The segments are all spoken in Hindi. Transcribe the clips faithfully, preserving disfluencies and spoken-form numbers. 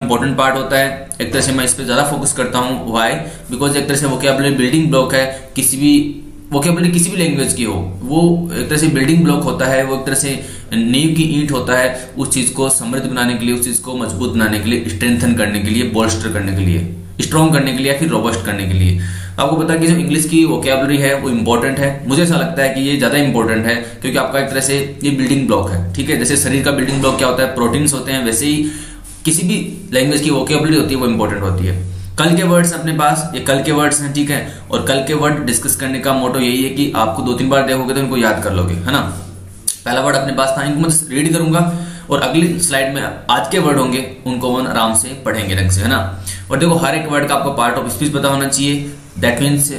इंपॉर्टेंट पार्ट होता है, एक तरह से मैं इस पर ज्यादा फोकस करता हूँ। व्हाई? बिकॉज एक तरह से वोकैबुलरी बिल्डिंग ब्लॉक है, किसी भी वोकैबुलरी किसी भी लैंग्वेज की हो, वो एक तरह से बिल्डिंग ब्लॉक होता है, वो एक तरह से नींव की ईंट होता है उस चीज को समृद्ध बनाने के लिए, उस चीज को मजबूत बनाने के लिए, स्ट्रेंथन करने के लिए, बोल्स्टर करने के लिए, स्ट्रॉन्ग करने के लिए या फिर रोबस्ट करने के लिए। आपको पता है कि जो इंग्लिश की वोकैबुलरी है वो इंपॉर्टेंट है। मुझे ऐसा लगता है कि ये ज्यादा इंपॉर्टेंट है क्योंकि आपका एक तरह से ये बिल्डिंग ब्लॉक है, ठीक है। जैसे शरीर का बिल्डिंग ब्लॉक क्या होता है, प्रोटीन्स होते हैं, वैसे ही किसी भी लैंग्वेज की वोकैबुलरी होती है वो इंपॉर्टेंट होती है। कल के वर्ड्स अपने पास, ये कल के वर्ड्स हैं, ठीक है। और कल के वर्ड डिस्कस करने का मोटो यही है कि आपको दो तीन बार देखोगे तो इनको याद कर लोगे, है ना। पहला वर्ड अपने पास था, इनको मैं रीड करूंगा और अगली स्लाइड में आज के वर्ड होंगे उनको हम आराम से पढ़ेंगे ढंग से, है ना। और देखो हर एक वर्ड का आपको पार्ट ऑफ स्पीच पता होना चाहिए। दैट मीन्स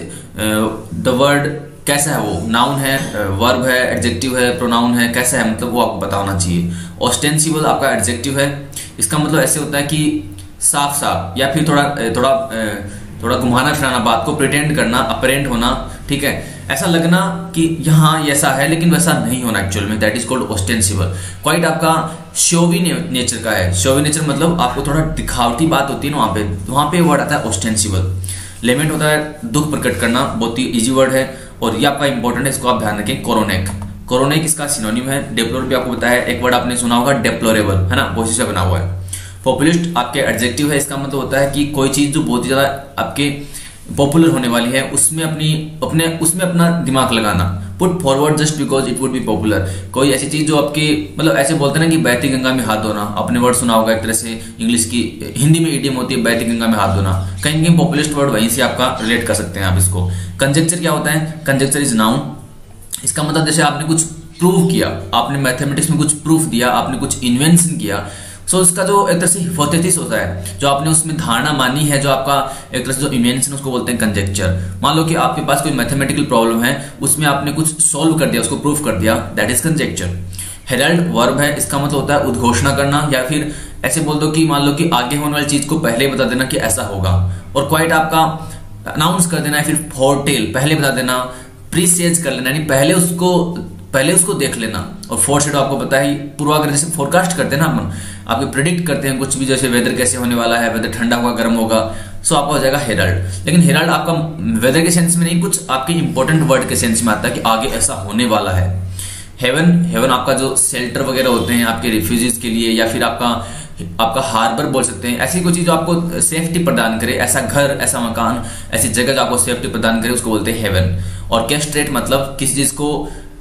द वर्ड कैसा है, वो नाउन है, वर्ब है, एडजेक्टिव है, प्रोनाउन है, कैसा है, मतलब वो आपको पता होना चाहिए। ऑस्टेंसिबल आपका एडजेक्टिव है, इसका मतलब ऐसे होता है कि साफ साफ या फिर थोड़ा थोड़ा थोड़ा घुमाना फिराना, बात को प्रिटेंड करना, अपरेंट होना, ठीक है, ऐसा लगना कि यहाँ ऐसा है लेकिन वैसा नहीं होना एक्चुअल में, that is called ostensible. Quite आपका शोवी नेचर का है। शोवी नेचर मतलब आपको थोड़ा दिखावटी बात होती है ना, वहां पे वहां पे वर्ड आता है ऑस्टेंसिबल। लेमेंट होता है दुख प्रकट करना, बहुत ही इजी वर्ड है। और ये आपका इंपॉर्टेंट है, इसको आप ध्यान रखें। कोरोनेक, कोरोनेक इसका सिनोनिम है। डेप्लोर भी आपको बताया, एक वर्ड आपने सुना होगा डेप्लोरेबल, है ना, बहुत से बना हुआ है। पॉपुलिस्ट आपके एडजेक्टिव है, इसका मतलब होता है कि कोई चीज जो बहुत ही ज्यादा आपके पॉपुलर होने वाली है उसमें अपनी अपने उसमें अपना दिमाग लगाना। Put forward just because it would be popular, कोई ऐसी चीज जो आपके मतलब ऐसे बोलते हैं ना कि बहती गंगा में हाथ धोना, आपने वर्ड सुना होगा एक तरह से इंग्लिश की, हिंदी में इडियम होती है बहती गंगा में हाथ धोना, कहीं कहीं पॉपुलिस्ट वर्ड वहीं से आपका रिलेट कर सकते हैं आप इसको। कंजक्चर क्या होता है, कंजक्चर इज नाउन, इसका मतलब जैसे आपने कुछ प्रूव किया, आपने मैथमेटिक्स में कुछ प्रूफ दिया, आपने कुछ इन्वेंशन किया, सो so, उसका जो एक तरह से हिपोथेसिस होता है, जो आपने उसमें धारणा मानी है, जो आपका एक तरह से जो इन्वेंशन उसको बोलते हैं कंजेक्चर। मान लो कि आपके पास कोई मैथमेटिकल प्रॉब्लम है, उसमें आपने कुछ सॉल्व कर दिया, उसको प्रूफ कर दिया, that is conjecture. Herald verb है, इसका मतलब होता है उद्घोषणा करना, या फिर ऐसे बोल दो कि मान लो कि आगे होने वाली चीज को पहले बता देना कि ऐसा होगा। और क्वाइट आपका अनाउंस कर देना, फिर फोरटेल पहले बता देना, प्रीसेज कर लेना, यानी पहले उसको पहले उसको देख लेना। और फोरशैडो आपको पता है पूर्वाग्रह, जैसे फोरकास्ट करते हैं ना हम, आपके प्रेडिक्ट करते हैं कुछ भी, जैसे वेदर कैसे होने वाला है, वेदर ठंडा होगा गर्म होगा, सो आपका हो जाएगा हेराल्ड। लेकिन हेराल्ड आपका वेदर के सेंस में नहीं, कुछ आपके इंपॉर्टेंट वर्ड के सेंस में आता है कि आगे ऐसा होने वाला है। हेवन, हेवन आपका जो शेल्टर वगैरह होते हैं आपके रिफ्यूजीज के लिए, या फिर आपका आपका हार्बर बोल सकते हैं, ऐसी कोई चीज जो आपको सेफ्टी प्रदान करे, ऐसा घर, ऐसा मकान, ऐसी जगह जो आपको सेफ्टी प्रदान करे, उसको बोलते हैं हेवन। और कैस्ट्रेट मतलब किसी चीज को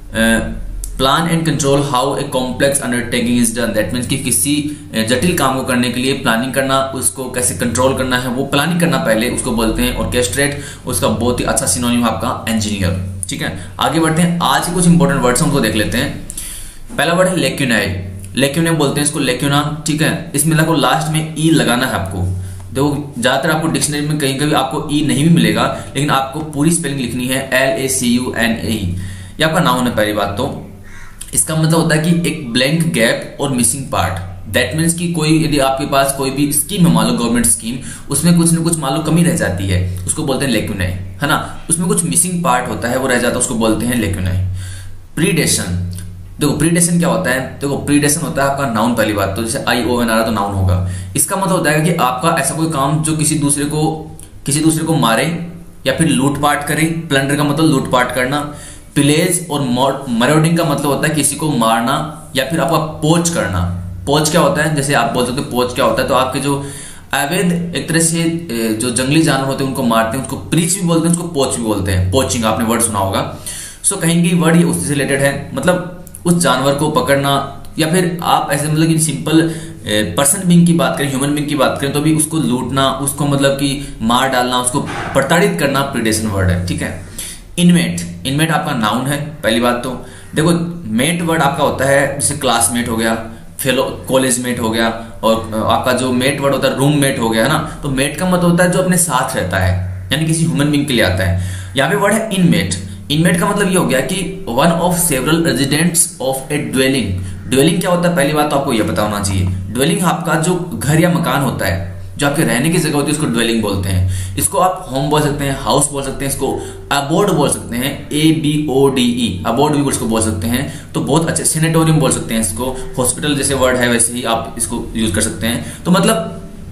plan and control how a complex undertaking is done, that means कि किसी जटिल काम को करने के लिए प्लानिंग करना, उसको कैसे कंट्रोल करना है वो प्लानिंग करना पहले, उसको बोलते हैं ऑर्केस्ट्रेट। उसका बहुत ही अच्छा सिनोनिम आपका इंजीनियर, ठीक है। आगे बढ़ते हैं, आज के कुछ इंपॉर्टेंट वर्ड्स हमको देख लेते हैं। पहला वर्ड है लेक्यूनाई, लेक्यूनाई बोलते हैं इसको, लेक्यूना, ठीक है। इसमें देखो लास्ट में ई लगाना है आपको। देखो ज्यादातर आपको डिक्शनरी में कहीं कभी आपको ई नहीं भी मिलेगा, लेकिन आपको पूरी स्पेलिंग लिखनी है, L A C U N A. ये आपका नाउन है पहली बात तो। इसका मतलब होता है कि एक ब्लैंक गैप और मिसिंग पार्ट, दैट मीन्स कि कोई यदि आपके पास कोई भी स्कीम है, मान लो गवर्नमेंट स्कीम, उसमें कुछ न कुछ मान लो कमी रह जाती है, उसको बोलते हैं लेक्यूनाई, है ना। उसमें कुछ मिसिंग पार्ट होता है, वो रह जाता है, उसको बोलते हैं लेक्यूनाई। प्रीडेशन, देखो प्रीडेशन क्या होता है, देखो प्रीडेशन होता है आपका नाउन पहली बात तो, जैसे आई ओ एन आ रहा तो नाउन होगा। इसका मतलब होता है कि आपका ऐसा कोई काम जो किसी दूसरे को किसी दूसरे को मारे या फिर लूटपाट करे। प्लंडर का मतलब लूटपाट करना। पिलेज और मरोडिंग का मतलब होता है किसी को मारना या फिर आपका पोच करना। पोच क्या होता है, जैसे आप बोल सकते हो पोच क्या होता है, तो आपके जो अवैध एक तरह से जो जंगली जानवर होते हैं उनको मारते हैं, उसको प्रीच भी बोलते हैं, उसको पोच भी बोलते हैं, पोचिंग आपने वर्ड सुना होगा। सो कहीं कहीं वर्ड ये उससे रिलेटेड है, मतलब उस जानवर को पकड़ना, या फिर आप ऐसे मतलब कि सिंपल पर्सन बीइंग की बात करें, ह्यूमन बीइंग की बात करें तो भी उसको लूटना, उसको मतलब कि मार डालना, उसको प्रताड़ित करना प्रीडेशन वर्ड है, ठीक है। इनमेट, इनमेट आपका नाउन है पहली बात तो। देखो मेट वर्ड आपका होता है जैसे क्लासमेट हो गया, फेलो कॉलेज मेट हो गया, और आपका जो मेट वर्ड होता है रूम मेट हो गया, है ना। तो मेट का मतलब होता है जो अपने साथ रहता है, यानी किसी ह्यूमन बीइंग के लिए आता है। यहाँ पे वर्ड है इनमेट। इनमेट का मतलब ये हो गया कि one of several residents of a dwelling. Dwelling क्या होता है पहली बात तो आपको ये पता होना चाहिए। ड्वेलिंग आपका जो घर या मकान होता है, जो आपके रहने की जगह होती है, उसको ड्वेलिंग बोलते हैं। इसको आप होम बोल सकते हैं, हाउस बोल सकते हैं, इसको अबोर्ड बोल सकते हैं, A B O D E, aboard भी इसको बोल सकते हैं। तो बहुत अच्छे, सेनेटोरियम बोल सकते हैं इसको, हॉस्पिटल जैसे वर्ड है वैसे ही आप इसको यूज कर सकते हैं। तो मतलब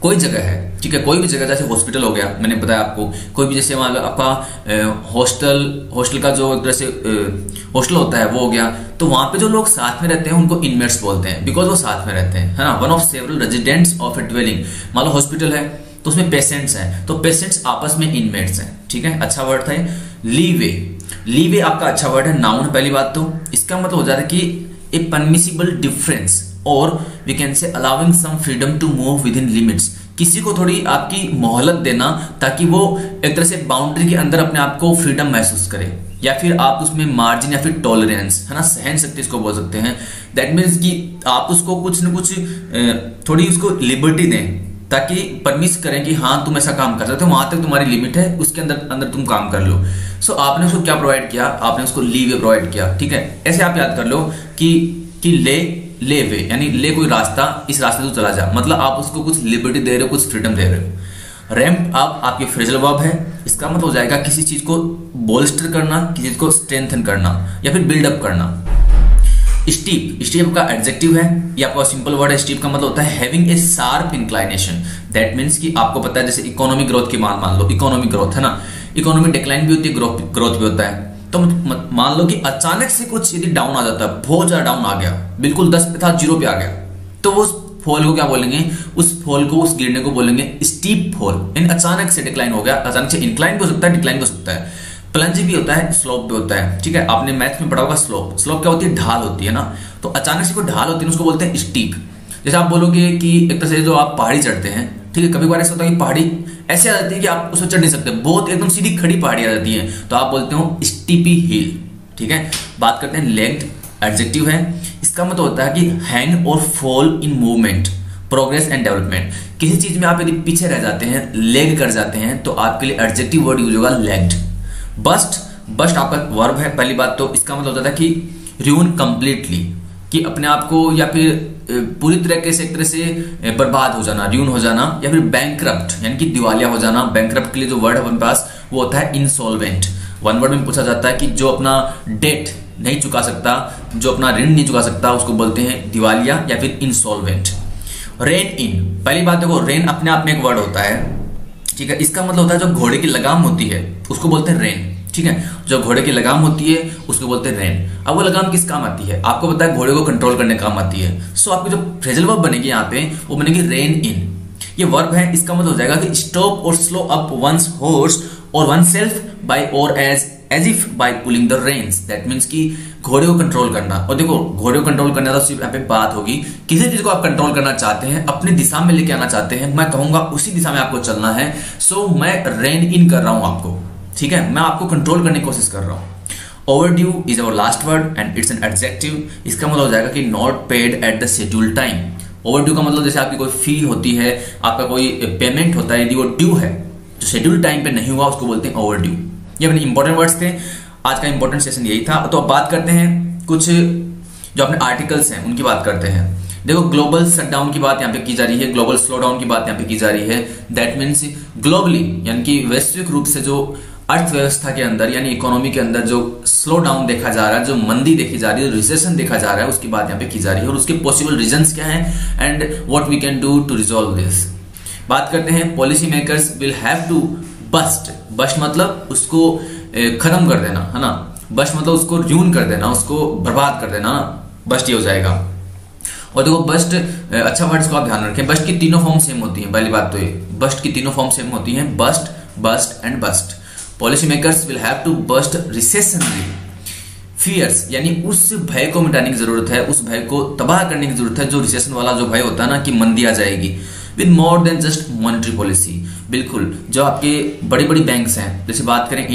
कोई जगह है, ठीक है, कोई भी जगह, जैसे हॉस्पिटल हो गया, मैंने बताया आपको, कोई भी जैसे मान लो आपका हॉस्टल हॉस्टल का जो एक तरह से हॉस्टल होता है वो हो गया, तो वहां पे जो लोग साथ में रहते हैं उनको इनमेट्स बोलते हैं, बिकॉज वो साथ में रहते हैं, है ना। One of several residents of a dwelling, मान लो हॉस्पिटल है तो उसमें पेशेंट्स हैं, तो पेशेंट्स आपस में इनमेट्स हैं, ठीक है। अच्छा वर्ड था ये लीवे। लीवे आपका अच्छा वर्ड है, नाउन पहली बात तो। इसका मतलब हो जाता है कि ए परमिसिबल डिफरेंस और we can say allowing some freedom to move within limits, किसी को थोड़ी आपकी मोहलत देना ताकि वो एक तरह से बाउंड्री के अंदर अपने आप को फ्रीडम महसूस करे, या फिर आप उसमें मार्जिन या फिर टॉलरेंस, है ना, सहन शक्ति इसको बोल सकते हैं। दैट मीन्स कि आप उसको कुछ न कुछ थोड़ी उसको लिबर्टी दें ताकि परमिश करें कि हाँ तुम ऐसा काम कर सकते हो, वहां तक तुम्हारी लिमिट है, उसके अंदर अंदर तुम काम कर लो। सो so, आपने उसको क्या प्रोवाइड किया, आपने उसको लीवे प्रोवाइड किया, ठीक है। ऐसे आप याद कर लो कि कि ले ले वे, यानी ले कोई रास्ता, इस रास्ते से चला जा, मतलब आप उसको कुछ लिबर्टी दे रहे हो, कुछ फ्रीडम दे रहे हो। रैंप अप आपकी फ्रेजल वर्ब है, इसका मतलब हो जाएगा किसी चीज को बोल्स्टर करना, किसी चीज को स्ट्रेंथन करना या फिर बिल्डअप करना। स्टीप, स्टीप का एडजेक्टिव है, ये आपका सिंपल वर्ड है। स्टीप का मतलब होता है having a sharp inclination, that means कि आपको पता है जैसे इकोनॉमिक ग्रोथ की मान मान लो, इकोनॉमिक ग्रोथ है ना, इकोनॉमिक डिक्लाइन भी होती है, ग्रोथ ग्रोथ भी होता है। तो मान लो कि अचानक से कुछ यदि डाउन आ जाता है, बहुत ज्यादा डाउन आ गया, बिल्कुल दस पे था जीरो पे आ गया, तो उस फॉल को क्या बोलेंगे, उस फॉल को, उस गिरने को बोलेंगे स्टीप फॉल, यानी अचानक से डिक्लाइन हो गया। अचानक से इंक्लाइन भी हो सकता है, डिक्लाइन भी हो सकता है, प्लंज भी होता है, स्लोप भी होता है, ठीक है। आपने मैथ में पढ़ा होगा स्लोप, स्लोप क्या होती है, ढाल होती है ना, तो अचानक से कोई ढाल होती है उसको बोलते हैं स्टीप। जैसे आप बोलोगे कि एक तरह से जो आप पहाड़ी चढ़ते हैं, ठीक है, कभी बार ऐसा होता है कि पहाड़ी ऐसे आ जाती है कि आप उसमें चढ़ नहीं सकते, बहुत एकदम सीधी खड़ी पहाड़ी आ जाती है, तो आप बोलते हो स्टीपी हिल, ठीक है। बात करते हैं लेग्ड, एडजेक्टिव है, इसका मतलब होता है कि हैंग और fall in movement, progress and development. किसी चीज में आप यदि पीछे रह जाते हैं, लेग कर जाते हैं, तो आपके लिए एडजेक्टिव वर्ड यूज होगा लेग्ड। बस्ट, बस्ट आपका वर्ब है पहली बात तो, इसका मतलब होता है कि र्यून कंप्लीटली, कि अपने आप को या फिर पूरी तरीके से एक तरह से बर्बाद हो जाना, र्यून हो जाना, या फिर बैंकरप्ट यानी कि दिवालिया हो जाना। बैंकरप्ट के लिए जो वर्ड है अपने पास वो होता है इंसॉल्वेंट। वन वर्ड में पूछा जाता है कि जो अपना डेट नहीं चुका सकता, जो अपना ऋण नहीं चुका सकता, उसको बोलते हैं दिवालिया या फिर इंसॉल्वेंट। रेन इन, पहली बात देखो, रेन अपने आप में एक वर्ड होता है, ठीक है, इसका मतलब होता है जो घोड़े की लगाम होती है उसको बोलते हैं रेन, ठीक है, जो घोड़े की लगाम होती है उसको बोलते हैं रेन। अब वो लगाम किस काम आती है, आपको पता है घोड़े को कंट्रोल करने काम आती है। सो आपकी जो फ्रेजल वर्ब बनेगी यहाँ पे वो बनेगी रेन इन। ये वर्ब है, इसका मतलब हो जाएगा कि स्टॉप और स्लो अप वंस हॉर्स और वन सेल्फ बाय और as as if by pulling the reins, that means कि घोड़े को कंट्रोल करना। और देखो घोड़े को कंट्रोल करना तो सिर्फ यहाँ पे बात होगी, किसी चीज को आप कंट्रोल करना चाहते हैं, अपनी दिशा में लेके आना चाहते हैं, मैं कहूंगा उसी दिशा में आपको चलना है। सो मैं रेन इन कर रहा हूं आपको, ठीक है, मैं आपको कंट्रोल करने की कोशिश कर रहा हूं। Overdue is our last word and it's an adjective. इसका मतलब हो जाएगा कि not paid at the schedule time. Overdue का मतलब जैसे आपकी कोई फी होती है, आपका कोई पेमेंट होता है, यदि वो ड्यू है, जो शेड्यूल टाइम पे नहीं हुआ उसको बोलते हैं ओवरड्यू। ये अपने इंपॉर्टेंट वर्ड्स थे, आज का इंपॉर्टेंट सेशन यही था। तो अब बात करते हैं कुछ जो अपने आर्टिकल्स हैं उनकी बात करते हैं। देखो ग्लोबल शटडाउन की बात यहाँ पे की जा रही है, ग्लोबल स्लो डाउन की बात यहाँ पे की जा रही है। दैट मीन्स ग्लोबली यानी कि वैश्विक रूप से जो अर्थव्यवस्था के अंदर यानी इकोनॉमी के अंदर जो स्लो डाउन देखा जा रहा है, जो मंदी देखी जा रही है, जो रिसेशन देखा जा रहा है, उसकी बात यहाँ पे की जा रही है और उसके पॉसिबल रीजंस क्या हैं and what we can do to resolve this. बात करते हैं policy makers will have to bust. Bust मतलब उसको खत्म कर देना, है ना, बस्ट मतलब उसको र्यून कर देना, उसको बर्बाद कर देना, बस्ट ये हो जाएगा। और देखो बस्ट अच्छा वर्ड्स को आप ध्यान रखें, बस्ट की तीनों फॉर्म सेम होती हैं। पहली बात तो ये बस्ट की तीनों फॉर्म सेम होती हैं, bust, bust and bust. Policy makers will have to bust recessionary fears, यानी उस भय को मिटाने की जरूरत है, उस भय को तबाह करने की जरूरत है, जो रिसेशन वाला जो भय होता है ना कि मंदी आ जाएगी, with more than just monetary policy. बिल्कुल, जो आपके बड़ी बड़ी बैंक्स हैं, जैसे बात करें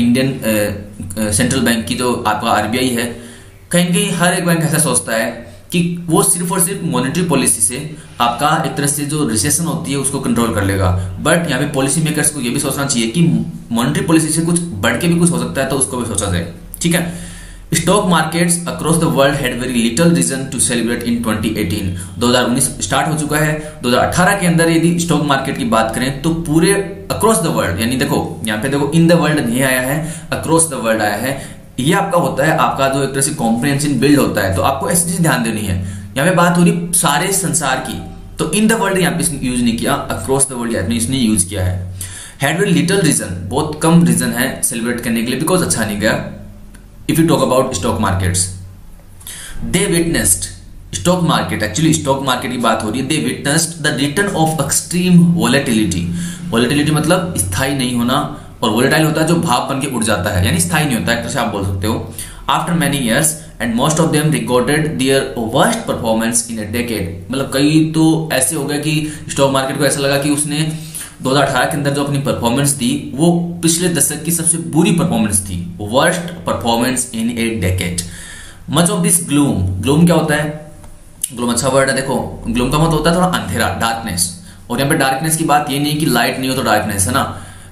इंडियन सेंट्रल बैंक की जो आपका आरबीआई है, कहीं कहीं हर एक बैंक ऐसा सोचता है कि वो सिर्फ और सिर्फ मॉनेटरी पॉलिसी से आपका एक तरह से जो रिसेशन होती है उसको कंट्रोल कर लेगा। बट यहाँ पे पॉलिसी मेकर्स को ये भी सोचना चाहिए कि मॉनेटरी पॉलिसी से कुछ बढ़ के भी कुछ हो सकता है, तो उसको भी सोचा जाए, ठीक है। Stock markets across the world had very little reason to celebrate in twenty eighteen. दो हज़ार उन्नीस स्टार्ट हो चुका है, दो हज़ार अठारह के अंदर यदि स्टॉक मार्केट की बात करें तो पूरे अक्रॉस द वर्ल्ड, यानी देखो यहाँ पे देखो इन द वर्ल्ड नहीं आया है, अक्रॉस द वर्ल्ड आया है। ये आपका होता है आपका जो एक तरह से कॉम्प्रिहेंशन बिल्ड होता है, तो आपको ऐसी चीज ध्यान देनी है। यहाँ पे बात हो रही सारे संसार की, तो इन द वर्ल्ड यहाँ पे यूज नहीं किया, अक्रॉस द वर्ल्ड यहाँ इसने यूज किया है। हैड वेरी लिटिल रीजन, बहुत कम रीजन है सेलिब्रेट करने के लिए, बिकॉज अच्छा नहीं गया। If you talk about stock markets, they witnessed, stock market, actually stock market की बात हो रही है, they witnessed the return of extreme volatility. Volatility मतलब स्थायी नहीं होना, और वोलेटाइल होता है जो भाप बन के उड़ जाता है, यानी स्थायी नहीं होता है, जैसे आप बोल सकते हो। After many years and most of them recorded their worst performance in a decade, मतलब कई तो ऐसे हो गए कि स्टॉक मार्केट को ऐसा लगा कि उसने दो हज़ार अठारह के अंदर जो अपनी परफॉर्मेंस थी वो पिछले दशक की सबसे बुरी परफॉर्मेंस थी, worst performance in a decade. Much of this gloom, gloom क्या होता है? ग्लूम अच्छा वर्ड है, देखो ग्लूम का मतलब होता है थोड़ा अंधेरा, डार्कनेस, और यहाँ पे डार्कनेस की बात ये नहीं कि लाइट नहीं हो तो डार्कनेस है ना,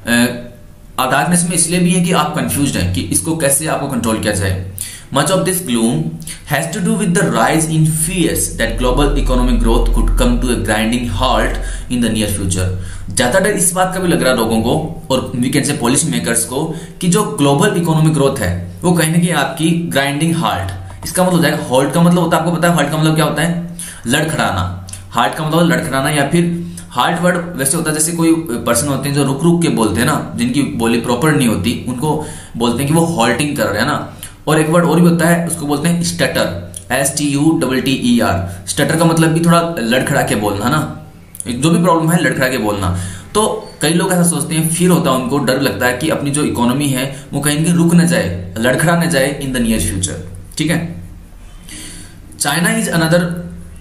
अब डार्कनेस में इसलिए भी है कि आप कंफ्यूज्ड हैं कि इसको कैसे आपको कंट्रोल किया जाए। Much of this gloom has to do with the rise in fears that global economic growth could come to a grinding halt in the near future. ज्यादा डर इस बात का भी लग रहा है लोगों को, और we can say policy makers को, कि जो ग्लोबल इकोनॉमिक ग्रोथ है वो कहीं ना कहीं आपकी ग्राइंडिंग हाल्ट, इसका मतलब हो जाएगा, हॉल्ट का मतलब होता है, आपको पता है हॉल्ट का मतलब क्या होता है? लड़खड़ाना। हाल्ट का मतलब लड़खड़ाना, या फिर हार्ट वर्ड वैसे होता है जैसे कोई पर्सन होते हैं जो रुक रुक के बोलते हैं ना, जिनकी बोली प्रॉपर नहीं होती, उनको बोलते हैं कि वो हॉल्टिंग कर रहे हैं ना। और एक वर्ड और भी होता है, उसको बोलते हैं stutter, S T U double T E R. Stutter का मतलब भी थोड़ा लड़खड़ा के बोलना ना, जो भी प्रॉब्लम है लड़खड़ा के बोलना। तो कई लोग ऐसा सोचते हैं, फिर होता है उनको, डर लगता है कि अपनी जो इकोनॉमी है वो कहीं कहीं रुक न जाए, लड़खड़ा न जाए इन द नियर फ्यूचर। ठीक है। China is another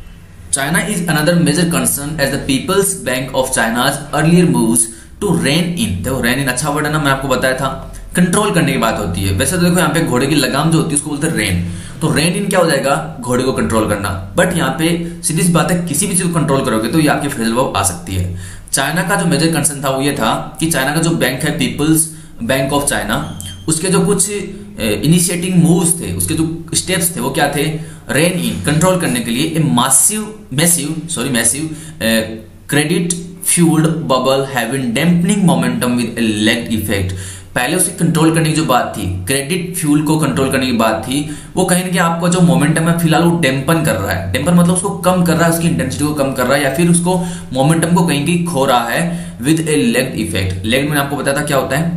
China is another major concern as the People's Bank of China's earlier moves to rein in, देखो rein in अच्छा वर्ड है ना, मैं आपको बताया था, कंट्रोल करने की बात होती है। वैसे तो देखो यहाँ पे घोड़े की लगाम जो होती है उसको बोलते हैं रेन, तो रेन इन क्या हो जाएगा? घोड़े को कंट्रोल करना। बट यहाँ पे सीधी सी बात है, किसी भी चीज को कंट्रोल करोगे तो ये आपके फेवर आ सकती है। चाइना का जो मेजर कंसर्न था वो ये था कि चाइना का जो बैंक है पीपल्स बैंक ऑफ चाइना, उसके जो कुछ इनिशिएटिंग मूव्स थे, उसके जो स्टेप्स थे वो क्या थे? रेन इन, कंट्रोल करने के लिए a massive massive sorry massive credit fuelled bubble having dampening momentum with a lagged effect. पहले उसे कंट्रोल करने की जो बात थी, क्रेडिट फ्यूल को कंट्रोल करने की बात थी, वो कहीं ना कहीं आपका जो मोमेंटम है फिलहाल वो डैम्पन कर रहा है। डैम्पन मतलब उसको कम कर रहा है, उसकी इंटेंसिटी को कम कर रहा है, या फिर उसको मोमेंटम को कहीं कहीं खो रहा है with a lagged effect. Lagged मैंने आपको बताया था क्या होता है?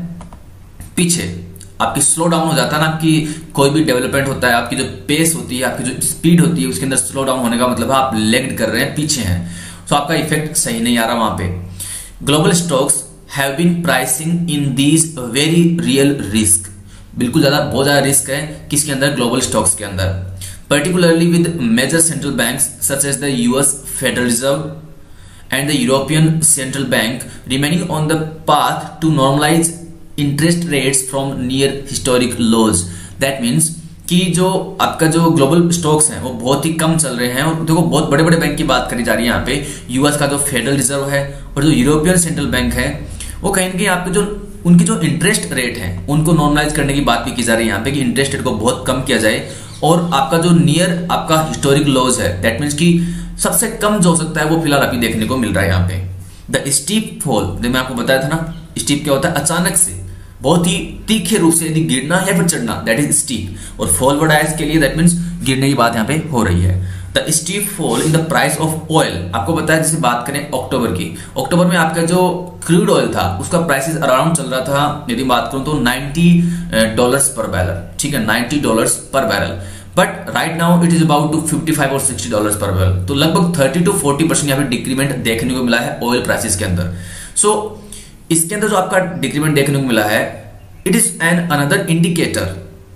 पीछे आपकी स्लो डाउन हो जाता है ना, आपकी कोई भी डेवलपमेंट होता है, आपकी जो पेस होती है, आपकी जो स्पीड होती है, उसके अंदर स्लो डाउन होने का मतलब है आप लेग्ड कर रहे हैं, पीछे हैं, तो आपका इफेक्ट सही नहीं आ रहा वहां पे। Global stocks have been pricing in these very real risk, बिल्कुल ज्यादा बहुत ज्यादा रिस्क है किसके अंदर? ग्लोबल स्टॉक्स के अंदर, particularly with major central banks such as the US Federal Reserve and the European Central Bank remaining on the path to normalise interest rates from near historic lows. That means कि जो आपका जो ग्लोबल स्टॉक्स हैं वो बहुत ही कम चल रहे हैं, और देखो बहुत बड़े बड़े बैंक की बात करी जा रही है यहाँ पे, यूएस का जो फेडरल रिजर्व है और जो यूरोपियन सेंट्रल बैंक है, वो कहीं ना कहीं आपके जो उनकी जो इंटरेस्ट रेट है उनको नॉर्मलाइज करने की बात भी की जा रही है यहाँ पे, कि इंटरेस्ट रेट को बहुत कम किया जाए, और आपका जो नियर आपका हिस्टोरिक लोज है, दैट मीन्स कि सबसे कम जो हो सकता है वो फिलहाल अभी देखने को मिल रहा है यहाँ पे। द स्टीप फॉल, जो मैं आपको बताया था ना, स्टीप क्या होता है? अचानक से बहुत ही तीखे रूप से यदि गिरना या फिर चढ़ना, दैट इज स्टीप, और फॉल वर्ड आया इसके लिए, दैट मीन्स गिरने की बात यहाँ पे हो रही है। The steep fall in the price of oil, आपको पता है, जैसे बात करें अक्टूबर की, अक्टूबर में आपका जो क्रूड ऑयल था उसका प्राइसेस अराउंड चल रहा था, यदि बात करूं तो नब्बे डॉलर्स पर बैरल, ठीक है, नब्बे dollars per barrel, but right now it is about to पचपन और साठ डॉलर्स पर बैरल, तो लगभग तीस टू चालीस परसेंट यहाँ पे डिक्रीमेंट देखने को मिला है ऑयल प्राइसेस के अंदर। सो so, इसके अंदर जो आपका डिक्रीमेंट देखने को मिला है, it is an another indicator